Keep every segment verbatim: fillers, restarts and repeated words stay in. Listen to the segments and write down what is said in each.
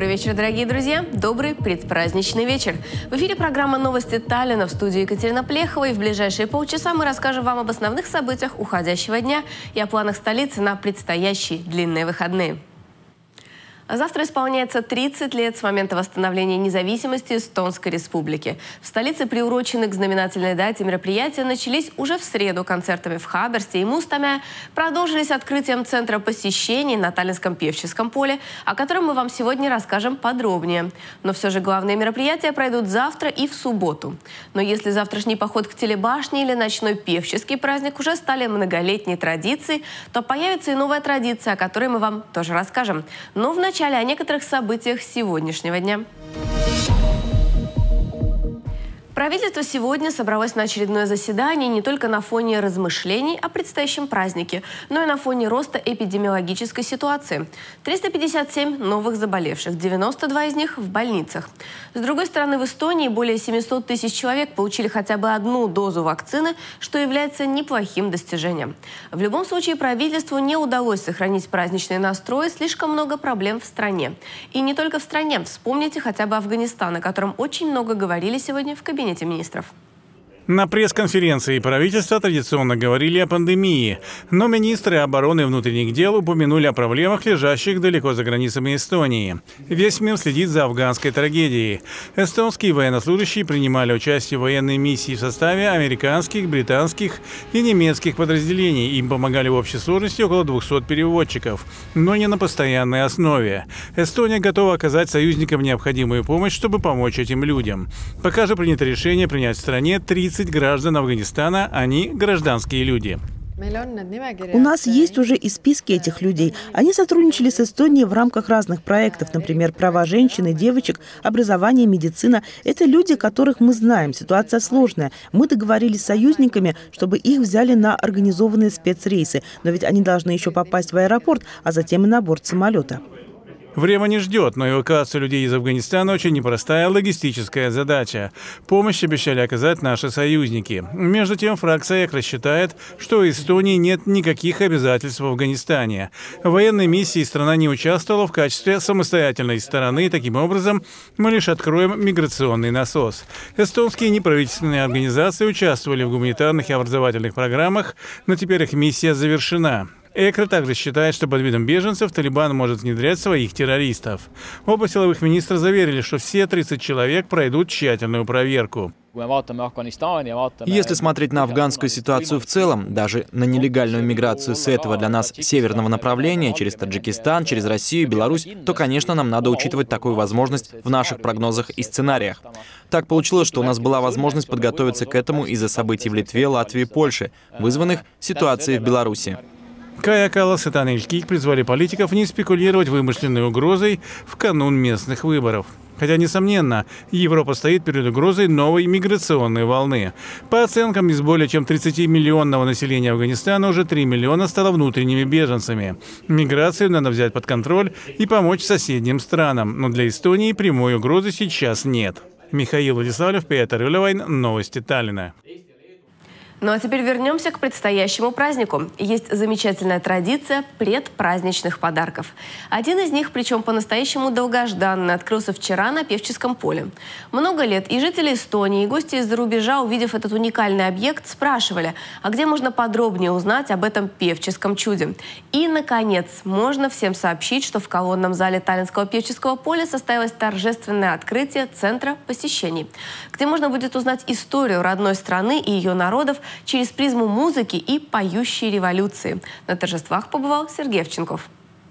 вечер, дорогие друзья. Добрый предпраздничный вечер. В эфире программа «Новости Таллина», в студии Екатерина Плехова. И в ближайшие полчаса мы расскажем вам об основных событиях уходящего дня и о планах столицы на предстоящие длинные выходные. Завтра исполняется тридцать лет с момента восстановления независимости Эстонской Республики. В столице приурочены к знаменательной дате мероприятия начались уже в среду концертами в Хаберсте и Мустаме, продолжились открытием центра посещений на Таллинском певческом поле, о котором мы вам сегодня расскажем подробнее. Но все же главные мероприятия пройдут завтра и в субботу. Но если завтрашний поход к телебашне или ночной певческий праздник уже стали многолетней традицией, то появится и новая традиция, о которой мы вам тоже расскажем. Но вначале о некоторых событиях сегодняшнего дня. Правительство сегодня собралось на очередное заседание не только на фоне размышлений о предстоящем празднике, но и на фоне роста эпидемиологической ситуации. триста пятьдесят семь новых заболевших, девяносто два из них в больницах. С другой стороны, в Эстонии более семисот тысяч человек получили хотя бы одну дозу вакцины, что является неплохим достижением. В любом случае, правительству не удалось сохранить праздничный настрой, слишком много проблем в стране. И не только в стране. Вспомните хотя бы Афганистан, о котором очень много говорили сегодня в кабинете министров. На пресс-конференции правительства традиционно говорили о пандемии, но министры обороны и внутренних дел упомянули о проблемах, лежащих далеко за границами Эстонии. Весь мир следит за афганской трагедией. Эстонские военнослужащие принимали участие в военной миссии в составе американских, британских и немецких подразделений. Им помогали в общей сложности около двухсот переводчиков, но не на постоянной основе. Эстония готова оказать союзникам необходимую помощь, чтобы помочь этим людям. Пока же принято решение принять в стране тридцать граждан Афганистана, они гражданские люди. У нас есть уже и списки этих людей. Они сотрудничали с Эстонией в рамках разных проектов, например, права женщин и девочек, образование, медицина. Это люди, которых мы знаем. Ситуация сложная. Мы договорились с союзниками, чтобы их взяли на организованные спецрейсы. Но ведь они должны еще попасть в аэропорт, а затем и на борт самолета. Время не ждет, но эвакуация людей из Афганистана очень непростая логистическая задача. Помощь обещали оказать наши союзники. Между тем, фракция ЭКРО считает, что у Эстонии нет никаких обязательств в Афганистане. В военной миссии страна не участвовала в качестве самостоятельной стороны. Таким образом, мы лишь откроем миграционный насос. Эстонские неправительственные организации участвовали в гуманитарных и образовательных программах, но теперь их миссия завершена. ЭКРО также считает, что под видом беженцев Талибан может внедрять своих террористов. Оба силовых министра заверили, что все тридцать человек пройдут тщательную проверку. Если смотреть на афганскую ситуацию в целом, даже на нелегальную миграцию с этого для нас северного направления, через Таджикистан, через Россию, Беларусь, то, конечно, нам надо учитывать такую возможность в наших прогнозах и сценариях. Так получилось, что у нас была возможность подготовиться к этому из-за событий в Литве, Латвии и Польше, вызванных ситуацией в Беларуси. Кая Каллас и Танель Кик призвали политиков не спекулировать вымышленной угрозой в канун местных выборов. Хотя, несомненно, Европа стоит перед угрозой новой миграционной волны. По оценкам, из более чем тридцатимиллионного населения Афганистана уже три миллиона стало внутренними беженцами. Миграцию надо взять под контроль и помочь соседним странам. Но для Эстонии прямой угрозы сейчас нет. Михаил Владиславлев, Петр Ильвайн, Новости Таллина. Ну а теперь вернемся к предстоящему празднику. Есть замечательная традиция предпраздничных подарков. Один из них, причем по-настоящему долгожданный, открылся вчера на Певческом поле. Много лет и жители Эстонии, и гости из-за рубежа, увидев этот уникальный объект, спрашивали, а где можно подробнее узнать об этом певческом чуде. И, наконец, можно всем сообщить, что в колонном зале Таллинского Певческого поля состоялось торжественное открытие Центра посещений, где можно будет узнать историю родной страны и ее народов через призму музыки и поющей революции. На торжествах побывал Сергей Овчинков.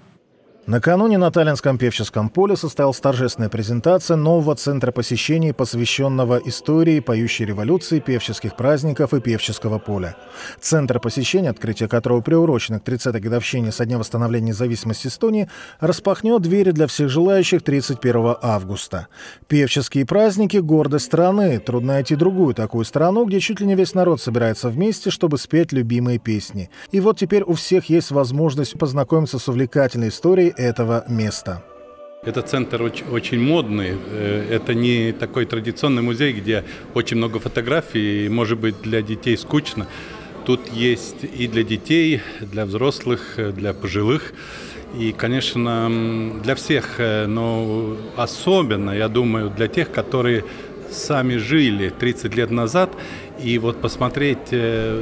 Накануне на Таллинском Певческом поле состоялась торжественная презентация нового центра посещений, посвященного истории поющей революции, певческих праздников и певческого поля. Центр посещений, открытие которого приурочено к тридцатой годовщине со дня восстановления независимости Эстонии, распахнет двери для всех желающих тридцать первого августа. Певческие праздники – гордость страны. Трудно найти другую такую страну, где чуть ли не весь народ собирается вместе, чтобы спеть любимые песни. И вот теперь у всех есть возможность познакомиться с увлекательной историей этого места. Этот центр очень, очень модный. Это не такой традиционный музей, где очень много фотографий, и, может быть, для детей скучно. Тут есть и для детей, для взрослых, для пожилых. И, конечно, для всех, но особенно, я думаю, для тех, которые сами жили тридцать лет назад, и вот посмотреть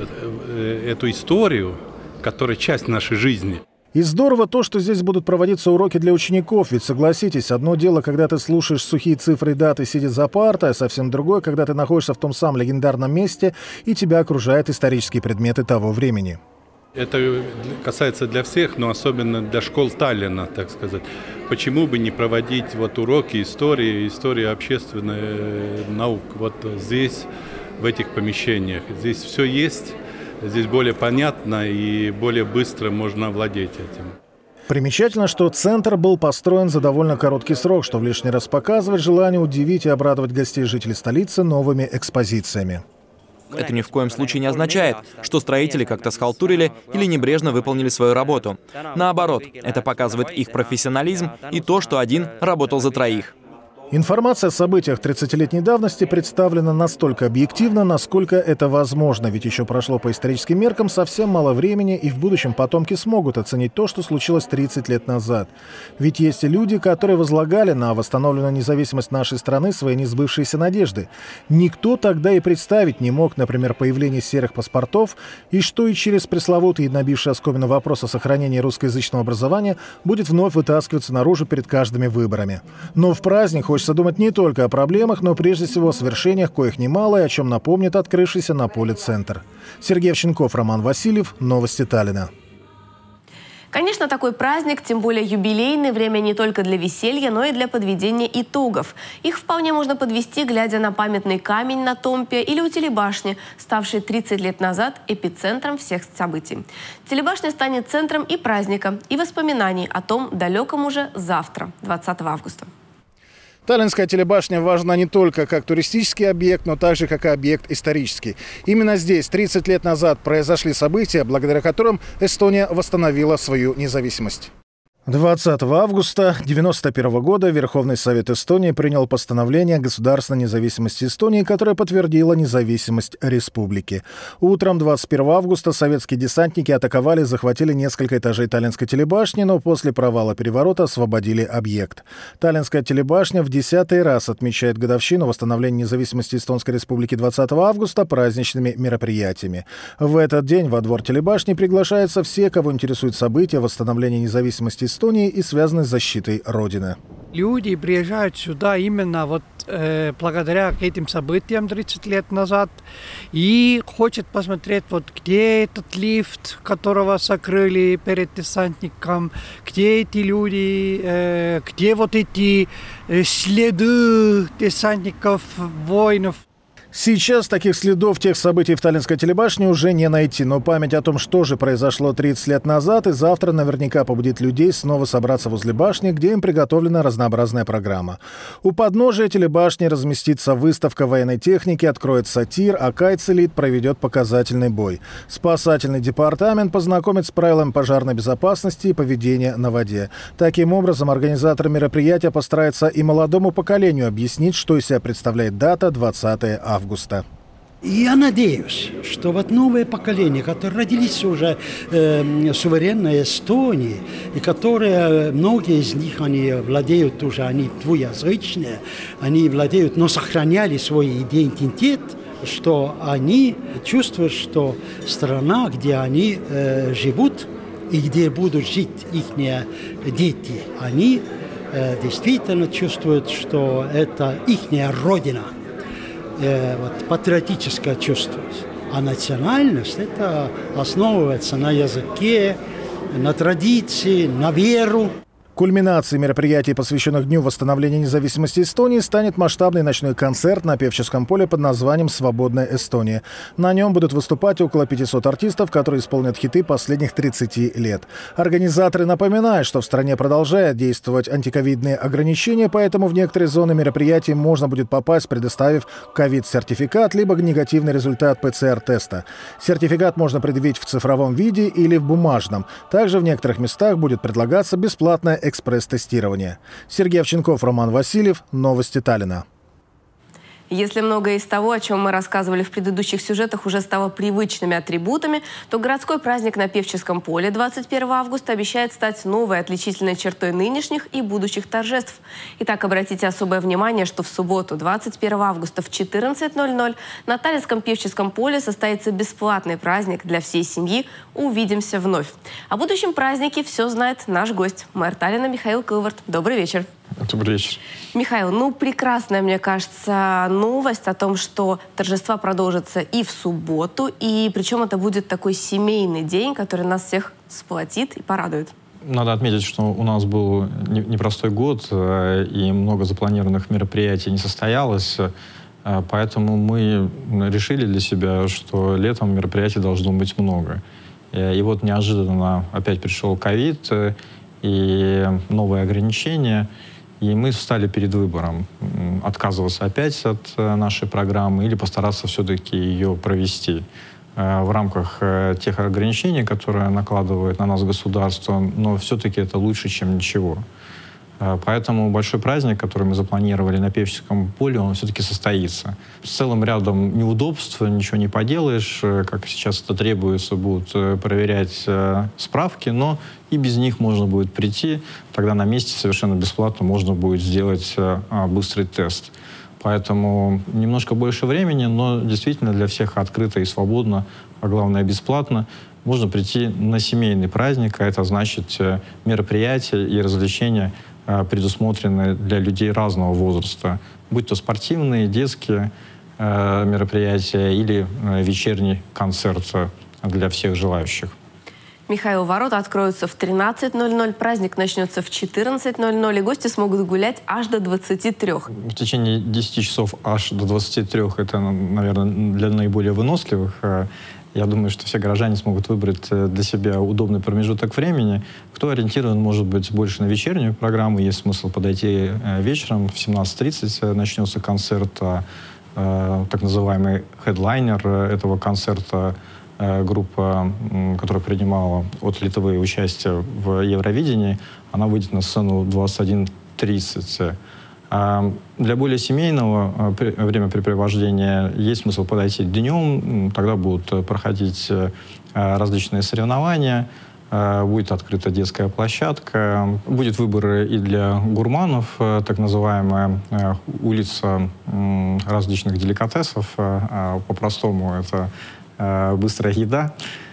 эту историю, которая часть нашей жизни. И здорово то, что здесь будут проводиться уроки для учеников, ведь согласитесь, одно дело, когда ты слушаешь сухие цифры и даты, сидя за партой, а совсем другое, когда ты находишься в том самом легендарном месте и тебя окружают исторические предметы того времени. Это касается для всех, но особенно для школ Таллина, так сказать. Почему бы не проводить вот уроки истории, истории общественной наук вот здесь, в этих помещениях? Здесь все есть. Здесь более понятно и более быстро можно овладеть этим. Примечательно, что центр был построен за довольно короткий срок, что в лишний раз показывает желание удивить и обрадовать гостей жителей столицы новыми экспозициями. Это ни в коем случае не означает, что строители как-то схалтурили или небрежно выполнили свою работу. Наоборот, это показывает их профессионализм и то, что один работал за троих. Информация о событиях тридцатилетней давности представлена настолько объективно, насколько это возможно, ведь еще прошло по историческим меркам совсем мало времени, и в будущем потомки смогут оценить то, что случилось тридцать лет назад. Ведь есть и люди, которые возлагали на восстановленную независимость нашей страны свои несбывшиеся надежды. Никто тогда и представить не мог, например, появление серых паспортов, и что и через пресловутый и набивший оскомину вопрос о сохранении русскоязычного образования будет вновь вытаскиваться наружу перед каждыми выборами. Но в праздник хочется думать не только о проблемах, но прежде всего о свершениях, коих немало, и о чем напомнит открывшийся на поле центр. Сергей Овчинков, Роман Васильев. Новости Таллина. Конечно, такой праздник, тем более юбилейный, время не только для веселья, но и для подведения итогов. Их вполне можно подвести, глядя на памятный камень на Томпе или у телебашни, ставший тридцать лет назад эпицентром всех событий. Телебашня станет центром и праздника, и воспоминаний о том далеком уже завтра, двадцатого августа. Таллинская телебашня важна не только как туристический объект, но также как и объект исторический. Именно здесь тридцать лет назад произошли события, благодаря которым Эстония восстановила свою независимость. двадцатого августа девяносто первого года Верховный Совет Эстонии принял постановление о государственной независимости Эстонии, которое подтвердило независимость республики. Утром двадцать первого августа советские десантники атаковали и захватили несколько этажей Таллинской телебашни, но после провала переворота освободили объект. Таллинская телебашня в десятый раз отмечает годовщину восстановления независимости Эстонской республики двадцатого августа праздничными мероприятиями. В этот день во двор телебашни приглашаются все, кого интересуют события восстановления независимости Эстонии и связаны с защитой Родины. Люди приезжают сюда именно вот э, благодаря этим событиям тридцать лет назад и хотят посмотреть, вот где этот лифт, которого закрыли перед десантником, где эти люди, э, где вот эти э, следы десантников, воинов. Сейчас таких следов тех событий в Таллинской телебашне уже не найти, но память о том, что же произошло тридцать лет назад, и завтра наверняка побудит людей снова собраться возле башни, где им приготовлена разнообразная программа. У подножия телебашни разместится выставка военной техники, откроется тир, а Кайцелит проведет показательный бой. Спасательный департамент познакомит с правилами пожарной безопасности и поведения на воде. Таким образом, организаторы мероприятия постараются и молодому поколению объяснить, что из себя представляет дата двадцатого августа. Я надеюсь, что вот новое поколение, которые родились уже э, суверенной Эстонии, и которые, многие из них, они владеют уже, они двуязычные, они владеют, но сохраняли свой идентитет, что они чувствуют, что страна, где они э, живут и где будут жить их дети, они э, действительно чувствуют, что это их родина. Вот, патриотическое чувство. А национальность – это основывается на языке, на традиции, на веру. Кульминацией мероприятий, посвященных Дню восстановления независимости Эстонии, станет масштабный ночной концерт на Певческом поле под названием «Свободная Эстония». На нем будут выступать около пятисот артистов, которые исполнят хиты последних тридцати лет. Организаторы напоминают, что в стране продолжают действовать антиковидные ограничения, поэтому в некоторые зоны мероприятий можно будет попасть, предоставив ковид-сертификат либо негативный результат ПЦР-теста. Сертификат можно предъявить в цифровом виде или в бумажном. Также в некоторых местах будет предлагаться бесплатное экспресс-тестирование. Сергей Овчинков, Роман Васильев. Новости Таллина. Если многое из того, о чем мы рассказывали в предыдущих сюжетах, уже стало привычными атрибутами, то городской праздник на Певческом поле двадцать первого августа обещает стать новой отличительной чертой нынешних и будущих торжеств. Итак, обратите особое внимание, что в субботу, двадцать первого августа в четырнадцать ноль ноль на Таллинском Певческом поле состоится бесплатный праздник для всей семьи. Увидимся вновь. О будущем празднике все знает наш гость, мэр Таллина Михаил Кылвард. Добрый вечер. Добрый вечер. Михаил, ну прекрасная, мне кажется, новость о том, что торжества продолжатся и в субботу, и причем это будет такой семейный день, который нас всех сплотит и порадует. Надо отметить, что у нас был непростой год, и много запланированных мероприятий не состоялось, поэтому мы решили для себя, что летом мероприятий должно быть много. И вот неожиданно опять пришел ковид и новые ограничения. И мы встали перед выбором, отказываться опять от нашей программы или постараться все-таки ее провести в рамках тех ограничений, которые накладывает на нас государство, но все-таки это лучше, чем ничего. Поэтому большой праздник, который мы запланировали на Певческом поле, он все-таки состоится. С целым рядом неудобств, ничего не поделаешь, как сейчас это требуется, будут проверять справки, но и без них можно будет прийти, тогда на месте совершенно бесплатно можно будет сделать быстрый тест. Поэтому немножко больше времени, но действительно для всех открыто и свободно, а главное бесплатно. Можно прийти на семейный праздник, а это значит мероприятия и развлечения предусмотрены для людей разного возраста, будь то спортивные, детские э, мероприятия или э, вечерний концерт для всех желающих. Михаил, ворота откроются в тринадцать ноль ноль, праздник начнется в четырнадцать ноль ноль, и гости смогут гулять аж до двадцати трёх. В течение десяти часов аж до двадцати трёх это, наверное, для наиболее выносливых. Я думаю, что все горожане смогут выбрать для себя удобный промежуток времени. Кто ориентирован, может быть, больше на вечернюю программу, есть смысл подойти вечером. В семнадцать тридцать начнется концерт, так называемый хедлайнер этого концерта, группа, которая принимала от Литвы участие в Евровидении, она выйдет на сцену в двадцать один тридцать. Для более семейного времяпрепровождения есть смысл подойти днем, тогда будут проходить различные соревнования, будет открыта детская площадка, будет выбор и для гурманов, так называемая улица различных деликатесов, по-простому это быстрая еда.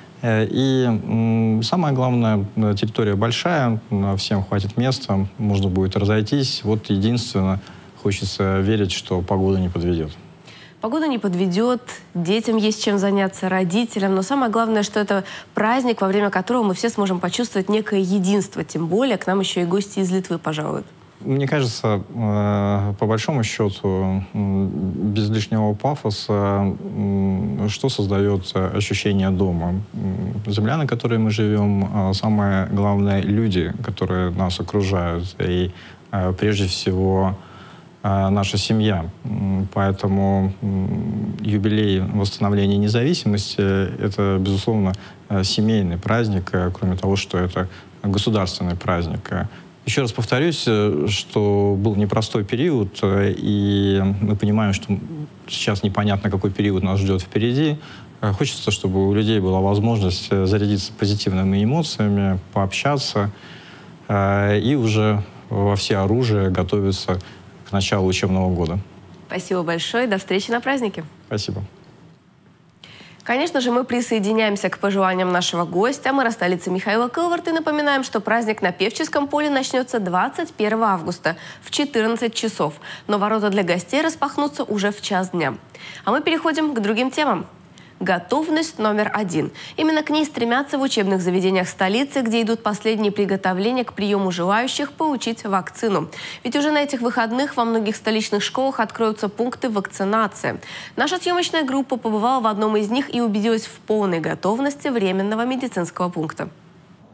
И самое главное, территория большая, всем хватит места, можно будет разойтись. Вот единственное, хочется верить, что погода не подведет. Погода не подведет, детям есть чем заняться, родителям. Но самое главное, что это праздник, во время которого мы все сможем почувствовать некое единство. Тем более к нам еще и гости из Литвы пожалуют. Мне кажется, по большому счету, без лишнего пафоса, что создает ощущение дома? Земля, на которой мы живем, самое главное, люди, которые нас окружают, и прежде всего наша семья. Поэтому юбилей восстановления независимости — это, безусловно, семейный праздник, кроме того, что это государственный праздник. Еще раз повторюсь, что был непростой период, и мы понимаем, что сейчас непонятно, какой период нас ждет впереди. Хочется, чтобы у людей была возможность зарядиться позитивными эмоциями, пообщаться и уже во всеоружие готовиться к началу учебного года. Спасибо большое. До встречи на празднике. Спасибо. Конечно же, мы присоединяемся к пожеланиям нашего гостя, мэра столицы Михаила Кылварда, и напоминаем, что праздник на Певческом поле начнется двадцать первого августа в четырнадцать часов. Но ворота для гостей распахнутся уже в час дня. А мы переходим к другим темам. Готовность номер один. Именно к ней стремятся в учебных заведениях столицы, где идут последние приготовления к приему желающих получить вакцину. Ведь уже на этих выходных во многих столичных школах откроются пункты вакцинации. Наша съемочная группа побывала в одном из них и убедилась в полной готовности временного медицинского пункта.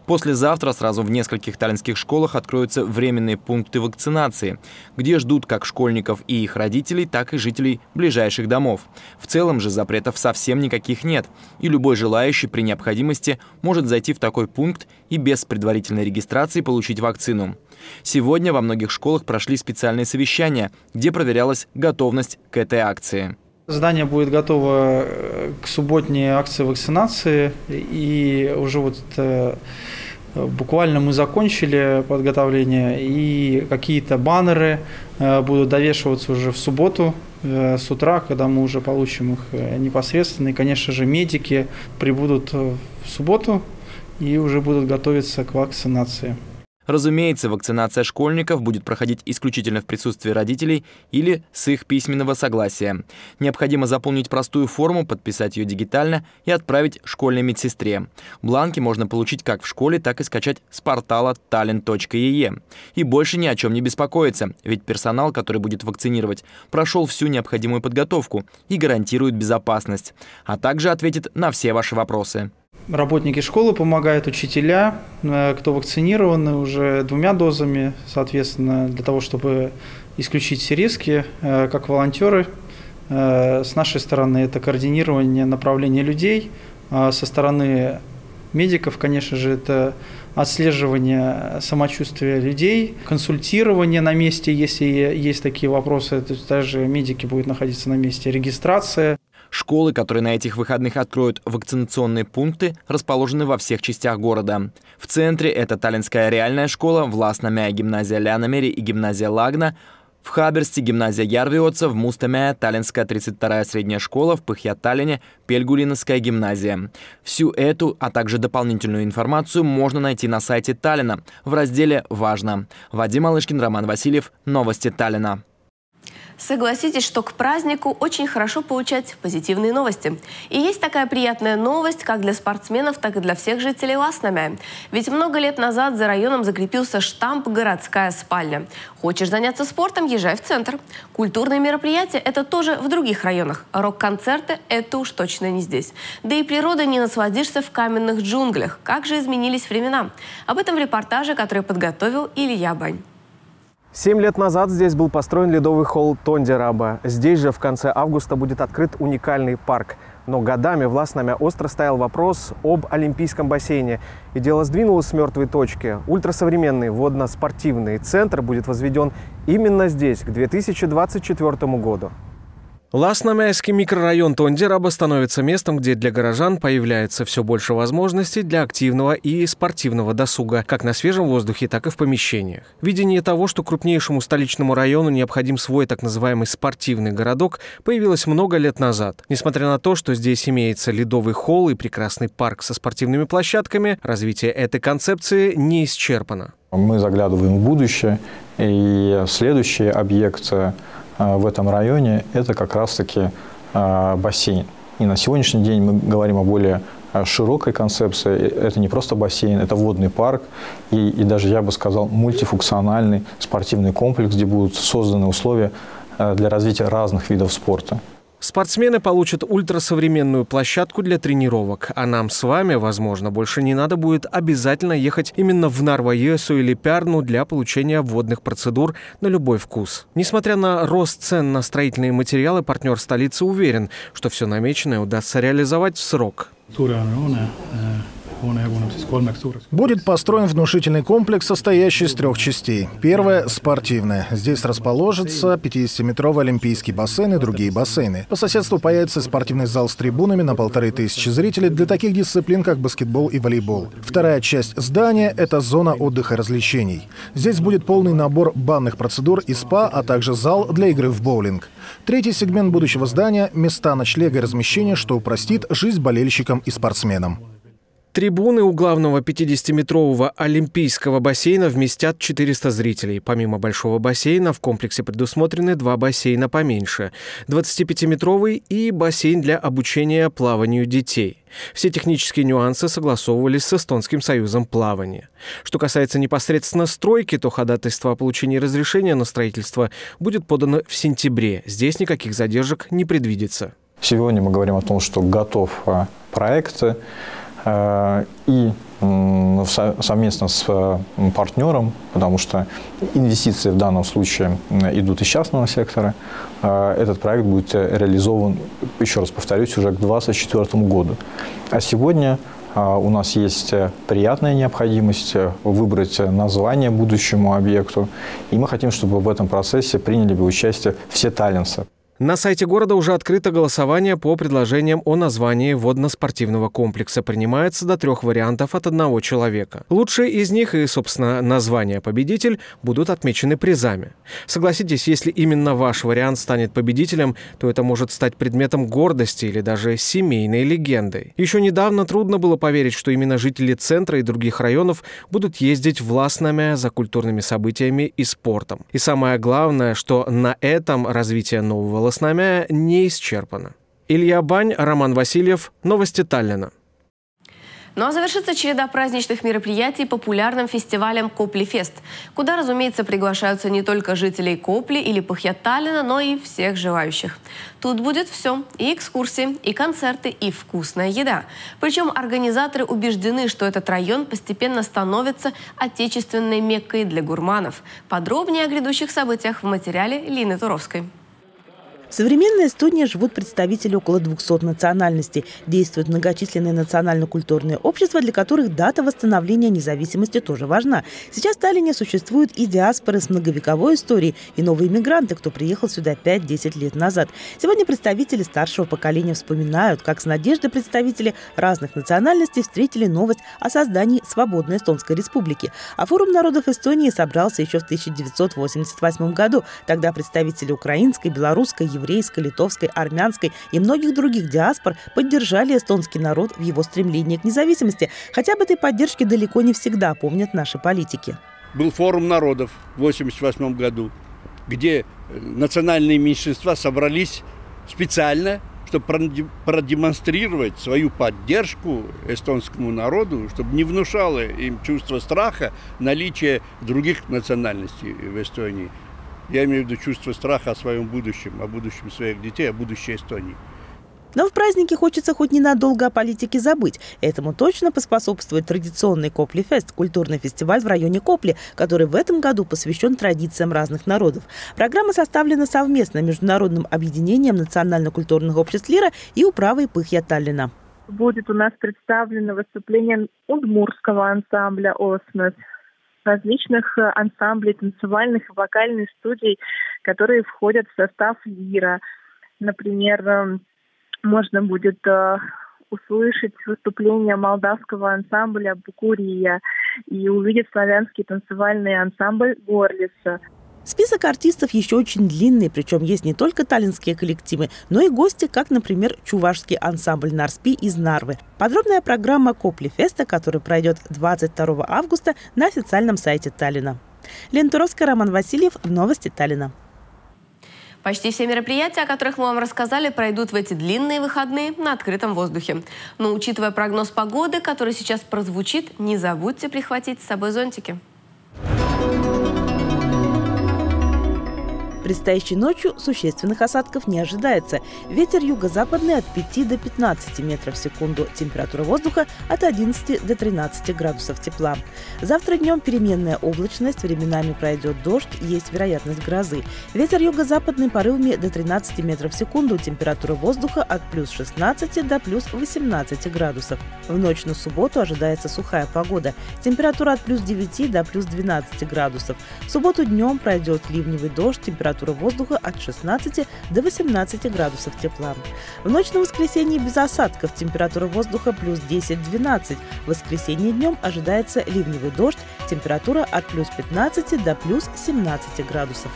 Послезавтра сразу в нескольких таллинских школах откроются временные пункты вакцинации, где ждут как школьников и их родителей, так и жителей ближайших домов. В целом же запретов совсем никаких нет, и любой желающий при необходимости может зайти в такой пункт и без предварительной регистрации получить вакцину. Сегодня во многих школах прошли специальные совещания, где проверялась готовность к этой акции. Здание будет готово к субботней акции вакцинации, и уже вот э, буквально мы закончили подготовление, и какие-то баннеры э, будут довешиваться уже в субботу э, с утра, когда мы уже получим их э, непосредственно. И, конечно же, медики прибудут в субботу и уже будут готовиться к вакцинации. Разумеется, вакцинация школьников будет проходить исключительно в присутствии родителей или с их письменного согласия. Необходимо заполнить простую форму, подписать ее дигитально и отправить школьной медсестре. Бланки можно получить как в школе, так и скачать с портала таллин точка и и. И больше ни о чем не беспокоиться, ведь персонал, который будет вакцинировать, прошел всю необходимую подготовку и гарантирует безопасность, а также ответит на все ваши вопросы. Работники школы помогают, учителя, кто вакцинированы уже двумя дозами, соответственно, для того, чтобы исключить все риски, как волонтеры. С нашей стороны это координирование направления людей, со стороны медиков, конечно же, это отслеживание самочувствия людей, консультирование на месте, если есть такие вопросы, то есть даже медики будут находиться на месте, регистрация. Школы, которые на этих выходных откроют вакцинационные пункты, расположены во всех частях города. В центре это Таллинская реальная школа, в Ласнамяе гимназия Лянамери и гимназия Лагна, в Хаберсте гимназия Ярвиоца, в Мустамяе Таллинская тридцать вторая средняя школа, в Пыхья-Таллине Пельгулиновская гимназия. Всю эту, а также дополнительную информацию можно найти на сайте Таллина в разделе «Важно». Вадим Алышкин, Роман Васильев. Новости Таллина. Согласитесь, что к празднику очень хорошо получать позитивные новости. И есть такая приятная новость как для спортсменов, так и для всех жителей Ласнамяя. Ведь много лет назад за районом закрепился штамп «Городская спальня». Хочешь заняться спортом – езжай в центр. Культурные мероприятия – это тоже в других районах. Рок-концерты – это уж точно не здесь. Да и природой не насладишься в каменных джунглях. Как же изменились времена? Об этом в репортаже, который подготовил Илья Бань. Семь лет назад здесь был построен ледовый холл Тондераба. Здесь же в конце августа будет открыт уникальный парк. Но годами в Ласнамяе остро стоял вопрос об Олимпийском бассейне. И дело сдвинулось с мертвой точки. Ультрасовременный водно-спортивный центр будет возведен именно здесь, к две тысячи двадцать четвёртому году. Ласнамяйский микрорайон Тондераба становится местом, где для горожан появляется все больше возможностей для активного и спортивного досуга, как на свежем воздухе, так и в помещениях. Видение того, что крупнейшему столичному району необходим свой так называемый спортивный городок, появилось много лет назад. Несмотря на то, что здесь имеется ледовый холл и прекрасный парк со спортивными площадками, развитие этой концепции не исчерпано. Мы заглядываем в будущее, и следующий объект в этом районе – это как раз-таки бассейн. И на сегодняшний день мы говорим о более широкой концепции. Это не просто бассейн, это водный парк и, и даже, я бы сказал, мультифункциональный спортивный комплекс, где будут созданы условия для развития разных видов спорта. Спортсмены получат ультрасовременную площадку для тренировок, а нам с вами, возможно, больше не надо будет обязательно ехать именно в Нарва-Йесу или Пярну для получения водных процедур на любой вкус. Несмотря на рост цен на строительные материалы, партнер столицы уверен, что все намеченное удастся реализовать в срок. Будет построен внушительный комплекс, состоящий из трех частей. Первая – спортивная. Здесь расположится пятидесятиметровый олимпийский бассейн и другие бассейны. По соседству появится спортивный зал с трибунами на полторы тысячи зрителей для таких дисциплин, как баскетбол и волейбол. Вторая часть здания – это зона отдыха и развлечений. Здесь будет полный набор банных процедур и спа, а также зал для игры в боулинг. Третий сегмент будущего здания – места ночлега и размещения, что упростит жизнь болельщикам и спортсменам. Трибуны у главного пятидесятиметрового олимпийского бассейна вместят четыреста зрителей. Помимо большого бассейна в комплексе предусмотрены два бассейна поменьше – двадцатипятиметровый и бассейн для обучения плаванию детей. Все технические нюансы согласовывались с Эстонским союзом плавания. Что касается непосредственно стройки, то ходатайство о получении разрешения на строительство будет подано в сентябре. Здесь никаких задержек не предвидится. Сегодня мы говорим о том, что готов проект. и совместно с партнером, потому что инвестиции в данном случае идут из частного сектора, этот проект будет реализован, еще раз повторюсь, уже к две тысячи двадцать четвёртому году. А сегодня у нас есть приятная необходимость выбрать название будущему объекту, и мы хотим, чтобы в этом процессе приняли бы участие все таллинцы. На сайте города уже открыто голосование по предложениям о названии водно-спортивного комплекса. Принимается до трех вариантов от одного человека. Лучшие из них и, собственно, название «победитель» будут отмечены призами. Согласитесь, если именно ваш вариант станет победителем, то это может стать предметом гордости или даже семейной легендой. Еще недавно трудно было поверить, что именно жители центра и других районов будут ездить в Ласнаме за культурными событиями и спортом. И самое главное, что на этом развитие нового Ласнаме не исчерпано. Илья Бань, Роман Васильев. Новости Таллина. Ну а завершится череда праздничных мероприятий популярным фестивалем Коплифест, куда, разумеется, приглашаются не только жителей Копли или Пыхьяталлина, но и всех желающих. Тут будет все – и экскурсии, и концерты, и вкусная еда. Причем организаторы убеждены, что этот район постепенно становится отечественной Меккой для гурманов. Подробнее о грядущих событиях в материале Лины Туровской. В современной Эстонии живут представители около двухсот национальностей. Действуют многочисленные национально-культурные общества, для которых дата восстановления независимости тоже важна. Сейчас в Таллине существуют и диаспоры с многовековой историей, и новые мигранты, кто приехал сюда пять-десять лет назад. Сегодня представители старшего поколения вспоминают, как с надеждой представители разных национальностей встретили новость о создании свободной Эстонской республики. А форум народов Эстонии собрался еще в тысяча девятьсот восемьдесят восьмом году. Тогда представители украинской, белорусской, еврейской, литовской, армянской и многих других диаспор поддержали эстонский народ в его стремлении к независимости. Хотя об этой поддержке далеко не всегда помнят наши политики. Был форум народов в восемьдесят восьмом году, где национальные меньшинства собрались специально, чтобы продемонстрировать свою поддержку эстонскому народу, чтобы не внушало им чувство страха наличие других национальностей в Эстонии. Я имею в виду чувство страха о своем будущем, о будущем своих детей, о будущей Эстонии. Но в празднике хочется хоть ненадолго о политике забыть. Этому точно поспособствует традиционный Коплифест – культурный фестиваль в районе Копли, который в этом году посвящен традициям разных народов. Программа составлена совместно Международным объединением национально-культурных обществ Лира и управой Пыхьяталлина. Будет у нас представлено выступление удмуртского ансамбля «Осмос», различных ансамблей, танцевальных и вокальных студий, которые входят в состав Лира. Например, можно будет услышать выступление молдавского ансамбля «Букурия» и увидеть славянский танцевальный ансамбль «Горлица». Список артистов еще очень длинный, причем есть не только таллинские коллективы, но и гости, как, например, чувашский ансамбль «Нарспи» из Нарвы. Подробная программа Коплифеста, которая пройдет двадцать второго августа на официальном сайте Таллина. Лена Туровская, Роман Васильев. Новости Таллина. Почти все мероприятия, о которых мы вам рассказали, пройдут в эти длинные выходные на открытом воздухе. Но учитывая прогноз погоды, который сейчас прозвучит, не забудьте прихватить с собой зонтики. Предстоящей ночью существенных осадков не ожидается. Ветер юго-западный от пяти до пятнадцати метров в секунду. Температура воздуха от одиннадцати до тринадцати градусов тепла. Завтра днем переменная облачность, временами пройдет дождь, есть вероятность грозы. Ветер юго-западный порывами до тринадцати метров в секунду. Температура воздуха от плюс шестнадцати до плюс восемнадцати градусов. В ночь на субботу ожидается сухая погода. Температура от плюс девяти до плюс двенадцати градусов. В субботу днем пройдет ливневый дождь. Температура воздуха от шестнадцати до восемнадцати градусов тепла. В ночь на воскресенье без осадков. Температура воздуха плюс десять-двенадцать. В воскресенье днем ожидается ливневый дождь. Температура от плюс пятнадцати до плюс семнадцати градусов.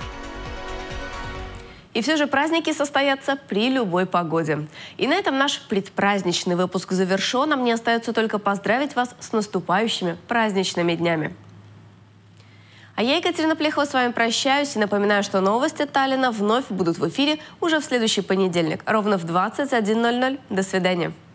И все же праздники состоятся при любой погоде. И на этом наш предпраздничный выпуск завершен. А мне остается только поздравить вас с наступающими праздничными днями. А я, Екатерина Плехова, с вами прощаюсь и напоминаю, что новости Таллина вновь будут в эфире уже в следующий понедельник, ровно в двадцать один ноль ноль. До свидания.